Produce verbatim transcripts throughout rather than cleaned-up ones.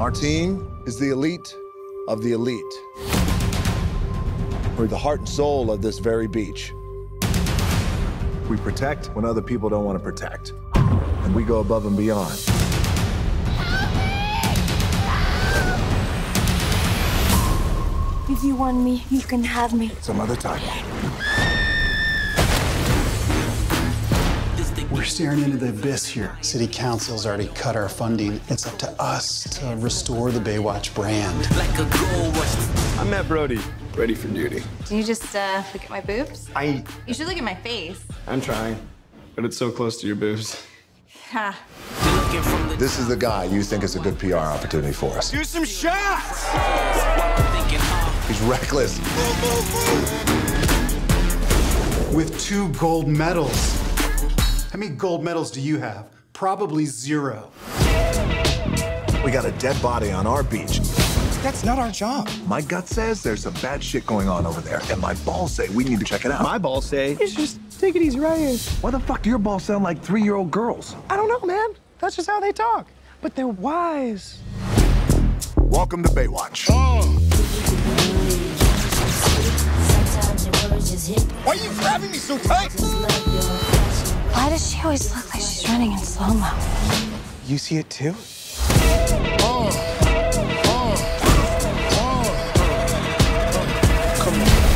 Our team is the elite of the elite. We're the heart and soul of this very beach. We protect when other people don't want to protect. And we go above and beyond. If you want me, you can have me. Some other time. We're staring into the abyss here. City Council's already cut our funding. It's up to us to restore the Baywatch brand. I'm Matt Brody, ready for duty. Can you just uh, look at my boobs? I... You should look at my face. I'm trying, but it's so close to your boobs. Ha. This is the guy you think is a good P R opportunity for us. Do some shots! He's reckless. With two gold medals. How many gold medals do you have? Probably zero. We got a dead body on our beach. That's not our job. My gut says there's some bad shit going on over there, and my balls say we need to check it out. My balls say, you should just take it easy right here. Why the fuck do your balls sound like three-year-old girls? I don't know, man. That's just how they talk. But they're wise. Welcome to Baywatch. Oh. Why are you grabbing me so tight? Why does she always look like she's running in slow-mo? You see it too? Oh. Oh. Oh. Come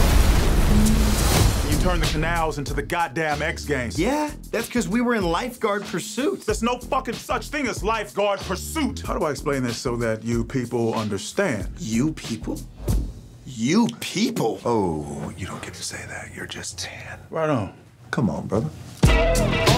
on. You turned the canals into the goddamn X Games. Yeah, that's because we were in lifeguard pursuit. There's no fucking such thing as lifeguard pursuit. How do I explain this so that you people understand? You people? You people? Oh, you don't get to say that. You're just tan. Right on. Come on, brother.